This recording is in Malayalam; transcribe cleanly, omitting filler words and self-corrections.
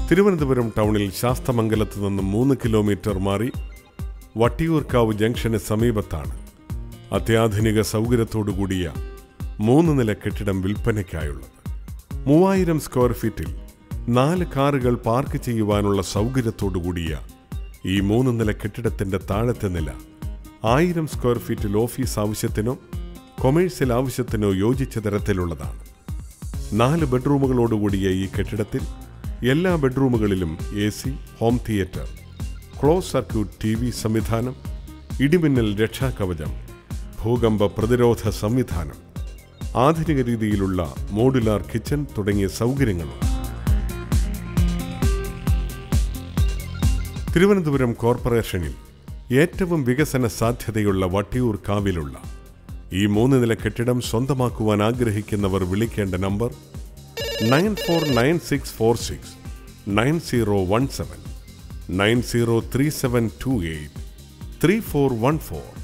തിരുവനന്തപുരം ടൗണിൽ ശാസ്തമംഗലത്ത് നിന്ന് 3 കിലോമീറ്റർ മാറി വട്ടിയൂർക്കാവ് ജംഗ്ഷന് സമീപത്താണ് അത്യാധുനിക സൗകര്യത്തോടുകൂടിയ 3 നില കെട്ടിടം വിൽപ്പനയ്ക്കായുള്ളത്. 3000 സ്ക്വയർ ഫീറ്റിൽ 4 കാറുകൾ പാർക്ക് ചെയ്യുവാനുള്ള സൗകര്യത്തോടുകൂടിയ ഈ 3 നില കെട്ടിടത്തിന്റെ താഴത്തെ നില 1000 സ്ക്വയർ ഫീറ്റിൽ ഓഫീസ് ആവശ്യത്തിനോ കൊമേഴ്സ്യൽ ആവശ്യത്തിനോ യോജിച്ച തരത്തിലുള്ളതാണ്. 4 ബെഡ്റൂമുകളോടുകൂടിയ ഈ കെട്ടിടത്തിൽ എല്ലാ ബെഡ്റൂമുകളിലും AC, home theatre, close circuit TV സംവിധാനം, ഇടിമിന്നൽ രക്ഷാകവചം, ഭൂകമ്പ പ്രതിരോധ സംവിധാനം, ആധുനിക രീതിയിലുള്ള മോഡുലാർ കിച്ചൺ തുടങ്ങിയ സൗകര്യങ്ങളുണ്ട്. തിരുവനന്തപുരം കോർപ്പറേഷനിൽ ഏറ്റവും വികസന സാധ്യതയുള്ള വട്ടിയൂർക്കാവിലുള്ള ഈ 3 നില കെട്ടിടം സ്വന്തമാക്കുവാൻ ആഗ്രഹിക്കുന്നവർ വിളിക്കേണ്ട നമ്പർ 949646 9017 903728 3414.